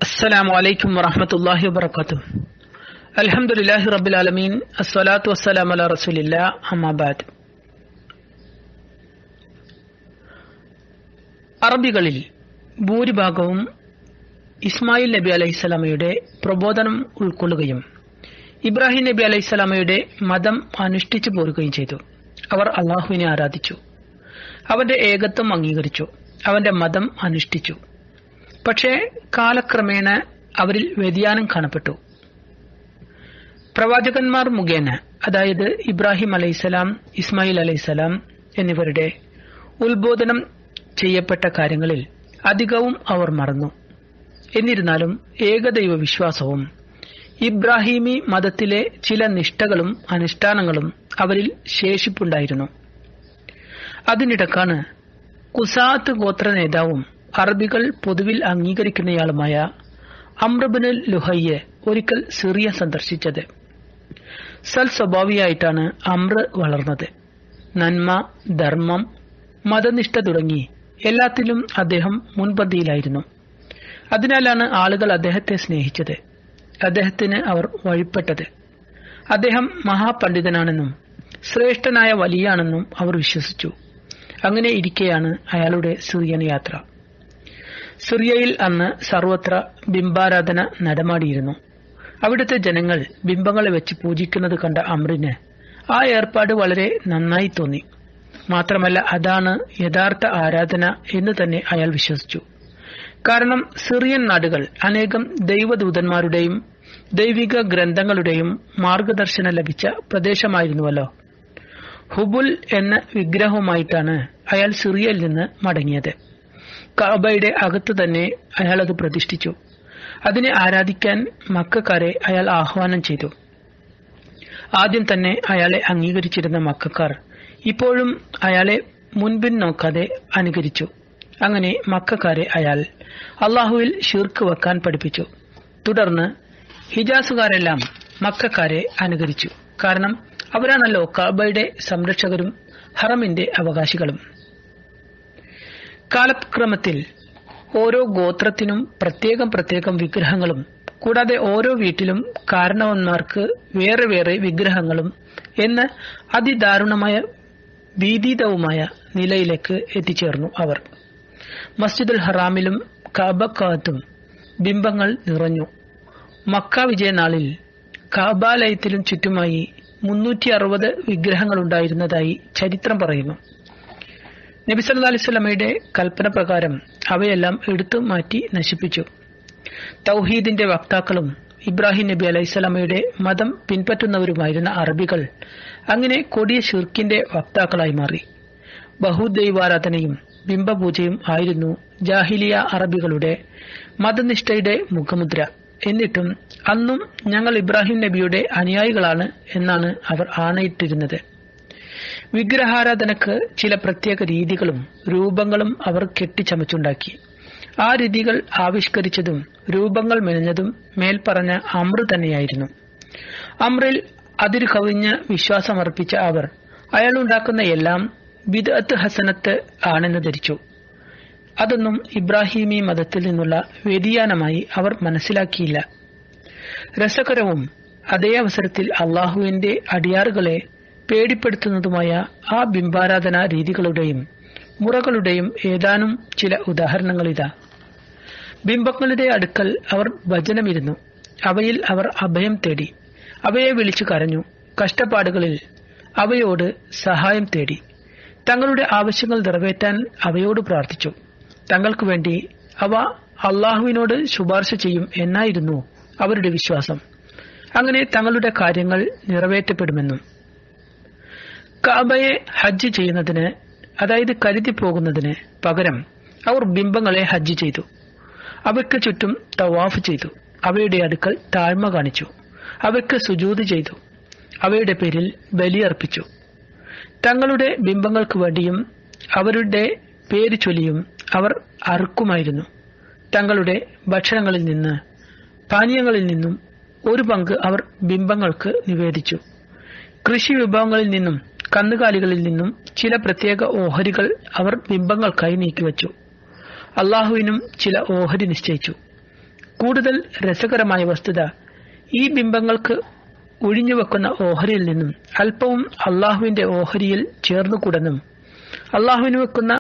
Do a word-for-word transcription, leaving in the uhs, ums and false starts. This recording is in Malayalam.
അസ്സലാമു അലൈക്കും വറഹ്മത്തുള്ളാഹി വബറകാതുഹു. അൽഹംദുലില്ലാഹി റബ്ബിൽ ആലമീൻ. അസ്സലാത്തു വസ്സലാമു അലാ റസൂലില്ലാഹ്. അമ്മാ ബഅദ്. അറബികളിൽ ഭൂരിഭാഗവും ഇസ്മായിൽ നബി അലൈഹിസ്സലാമയുടെ പ്രബോധനം ഉൾക്കൊള്ളുകയും ഇബ്രാഹിം നബി അലൈഹിസ്സലാമയുടെ മതം അനുഷ്ഠിച്ചു പോരുകയും ചെയ്തു. അവർ അള്ളാഹുവിനെ ആരാധിച്ചു, അവന്റെ ഏകത്വം അംഗീകരിച്ചു, അവന്റെ മതം അനുഷ്ഠിച്ചു. പക്ഷേ കാലക്രമേണ അവരിൽ വ്യതിയാനം കാണപ്പെട്ടു. പ്രവാചകന്മാർ മുഖേന, അതായത് ഇബ്രാഹിം അലൈഹിസ്സലാം, ഇസ്മായിൽ അലൈഹിസ്സലാം എന്നിവരുടെ ഉത്ബോധനം ചെയ്യപ്പെട്ട കാര്യങ്ങളിൽ അധികവും അവർ മറന്നു. എന്നിരുന്നാലും ഏകദൈവ വിശ്വാസവും ഇബ്രാഹിമി മതത്തിലെ ചില നിഷ്ഠകളും അനുഷ്ഠാനങ്ങളും അവരിൽ ശേഷിപ്പുണ്ടായിരുന്നു. അതിനിടക്കാണ് കുസാത്ത് ഗോത്ര നേതാവും അറബികൾ പൊതുവിൽ അംഗീകരിക്കുന്നയാളുമായ അംർ ഇബ്നു ലുഹയ്യ് ഒരിക്കൽ സിറിയ സന്ദർശിച്ചത്. സൽ സ്വഭാവിയായിട്ടാണ് അംർ വളർന്നത്. നന്മ, ധർമ്മം, മതനിഷ്ഠ തുടങ്ങി എല്ലാത്തിലും അദ്ദേഹം മുൻപന്തിയിലായിരുന്നു. അതിനാലാണ് ആളുകൾ അദ്ദേഹത്തെ സ്നേഹിച്ചത്, അദ്ദേഹത്തിന് അവർ വഴിപ്പെട്ടത്. അദ്ദേഹം മഹാപണ്ഡിതനാണെന്നും ശ്രേഷ്ഠനായ വലിയാണെന്നും അവർ വിശ്വസിച്ചു. അങ്ങനെ ഇരിക്കെയാണ് അയാളുടെ സിറിയൻ യാത്ര. സിറിയയിൽ അന്ന് സർവത്ര ബിംബാരാധന നടമാടിയിരുന്നു. അവിടുത്തെ ജനങ്ങൾ ബിംബങ്ങളെ വെച്ച് പൂജിക്കുന്നത് കണ്ട അമ്രിന് ആ ഏർപ്പാട് വളരെ നന്നായി തോന്നി. മാത്രമല്ല, അതാണ് യഥാർത്ഥ ആരാധന എന്ന് തന്നെ അയാൾ വിശ്വസിച്ചു. കാരണം സിറിയൻ നാടുകൾ അനേകം ദൈവദൂതന്മാരുടെയും ദൈവിക ഗ്രന്ഥങ്ങളുടെയും മാർഗദർശനം ലഭിച്ച പ്രദേശമായിരുന്നുവല്ലോ. ഹുബുൽ എന്ന വിഗ്രഹവുമായിട്ടാണ് അയാൾ സിറിയയിൽ നിന്ന് മടങ്ങിയത്. കഅബയുടെ അകത്ത് തന്നെ അയാൾ അത് പ്രതിഷ്ഠിച്ചു. അതിനെ ആരാധിക്കാൻ മക്കക്കാരെ അയാൾ ആഹ്വാനം ചെയ്തു. ആദ്യം തന്നെ അയാളെ അംഗീകരിച്ചിരുന്ന മക്കക്കാർ ഇപ്പോഴും അയാളെ മുൻപിൻ നോക്കാതെ അനുകരിച്ചു. അങ്ങനെ മക്കക്കാരെ അയാൾ അള്ളാഹുവിൽ ശിർക്ക് വെക്കാൻ പഠിപ്പിച്ചു. തുടർന്ന് ഹിജാസുകാരെല്ലാം മക്കക്കാരെ അനുകരിച്ചു. കാരണം അവരാണല്ലോ കഅബയുടെ സംരക്ഷകരും ഹറമിന്റെ അവകാശികളും. കാലക്രമത്തിൽ ഓരോ ഗോത്രത്തിനും പ്രത്യേകം പ്രത്യേകം വിഗ്രഹങ്ങളും, കൂടാതെ ഓരോ വീട്ടിലും കാരണവന്മാർക്ക് വേറെ വേറെ വിഗ്രഹങ്ങളും എന്ന് അതിദാരുണമായ ഭീതിതവുമായ നിലയിലേക്ക് എത്തിച്ചേർന്നു അവർ. മസ്ജിദുൽ ഹറാമിലും കഅബക്കകത്തും ബിംബങ്ങൾ നിറഞ്ഞു. മക്ക വിജയനാളിൽ കഅബാലയത്തിലും ചുറ്റുമായി മുന്നൂറ്റി അറുപത് വിഗ്രഹങ്ങളുണ്ടായിരുന്നതായി ചരിത്രം പറയുന്നു. നബി സല്ലല്ലാഹു അലൈഹി വസല്ലമയുടെ കൽപ്പന പ്രകാരം അവയെല്ലാം എടുത്തു മാറ്റി നശിപ്പിച്ചു. തൗഹീദിന്റെ വക്താക്കളും ഇബ്രാഹിം നബി അലൈഹിസ്സലാമയുടെ മതം പിൻപറ്റുന്നവരുമായിരുന്ന അറബികൾ അങ്ങനെ കൊടിയ ശിർക്കിന്റെ വക്താക്കളായി മാറി. ബഹുദൈവാരാധനയും ബിംബപൂജയും ആയിരുന്നു ജാഹിലിയ അറബികളുടെ മതനിഷ്ഠയുടെ മുഖമുദ്ര. എന്നിട്ടും അന്നും ഞങ്ങൾ ഇബ്രാഹിം നബിയുടെ അനുയായികളാണ് എന്നാണ് അവർ ആണയിട്ടിരുന്നത്. വിഗ്രഹാരാധനക്ക് ചില പ്രത്യേക രീതികളും രൂപങ്ങളും അവർ കെട്ടിച്ചമച്ചുണ്ടാക്കി. ആ രീതികൾ ആവിഷ്കരിച്ചതും രൂപങ്ങൾ മെനഞ്ഞതും മേൽപ്പറഞ്ഞ അമ്ർ തന്നെയായിരുന്നു. അമ്രിൽ അതിരു കവിഞ്ഞ് വിശ്വാസമർപ്പിച്ച അവർ അയാളുണ്ടാക്കുന്ന എല്ലാം ബിദ്അത്ത് ഹസനത്ത് ആണെന്ന് ധരിച്ചു. അതൊന്നും ഇബ്രാഹിമി മതത്തിൽ നിന്നുള്ള വ്യതിയാനമായി അവർ മനസ്സിലാക്കിയില്ല. രസകരവും അതേ അവസരത്തിൽ അള്ളാഹുവിന്റെ അടിയാറുകളെ പേടിപ്പെടുത്തുന്നതുമായ ആ ബിംബാരാധന രീതികളുടെയും മുറകളുടെയും ഏതാനും ചില ഉദാഹരണങ്ങളിതാ. ബിംബങ്ങളുടെ അടുക്കൽ അവർ ഭജനമിരുന്നു. അവയിൽ അവർ അഭയം തേടി, അവയെ വിളിച്ചു കരഞ്ഞു. കഷ്ടപ്പാടുകളിൽ അവയോട് സഹായം തേടി, തങ്ങളുടെ ആവശ്യങ്ങൾ നിറവേറ്റാൻ അവയോട് പ്രാർത്ഥിച്ചു. തങ്ങൾക്ക് വേണ്ടി അവ അള്ളാഹുവിനോട് ശുപാർശ ചെയ്യും എന്നായിരുന്നു അവരുടെ വിശ്വാസം. അങ്ങനെ തങ്ങളുടെ കാര്യങ്ങൾ നിറവേറ്റപ്പെടുമെന്നും. കഅബയെ ഹജ്ജ് ചെയ്യുന്നതിന്, അതായത് കരുതി പോകുന്നതിന് പകരം അവർ ബിംബങ്ങളെ ഹജ്ജ് ചെയ്തു. അവയ്ക്ക് ചുറ്റും തവാഫ് ചെയ്തു. അവയുടെ അടുക്കൽ താഴ്മ കാണിച്ചു. അവയ്ക്ക് സുജൂദ് ചെയ്തു. അവയുടെ പേരിൽ ബലിയർപ്പിച്ചു. തങ്ങളുടെ ബിംബങ്ങൾക്ക് വേണ്ടിയും അവരുടെ പേര് ചൊല്ലിയും അവർ അറുക്കുമായിരുന്നു. തങ്ങളുടെ ഭക്ഷണങ്ങളിൽ നിന്ന്, പാനീയങ്ങളിൽ നിന്നും ഒരു പങ്ക് അവർ ബിംബങ്ങൾക്ക് നിവേദിച്ചു. കൃഷി വിഭവങ്ങളിൽ നിന്നും കന്നുകാലികളിൽ നിന്നും ചില പ്രത്യേക ഓഹരികൾ അവർ ബിംബങ്ങൾക്കായി നീക്കിവച്ചു. അള്ളാഹുവിനും ചില ഓഹരി നിശ്ചയിച്ചു. കൂടുതൽ രസകരമായ വസ്തുത, ഈ ബിംബങ്ങൾക്ക് ഒഴിഞ്ഞുവെക്കുന്ന ഓഹരിയിൽ നിന്നും അല്പവും അള്ളാഹുവിന്റെ ഓഹരിയിൽ ചേർന്നുകൂടെന്നും അള്ളാഹുവിന് വെക്കുന്ന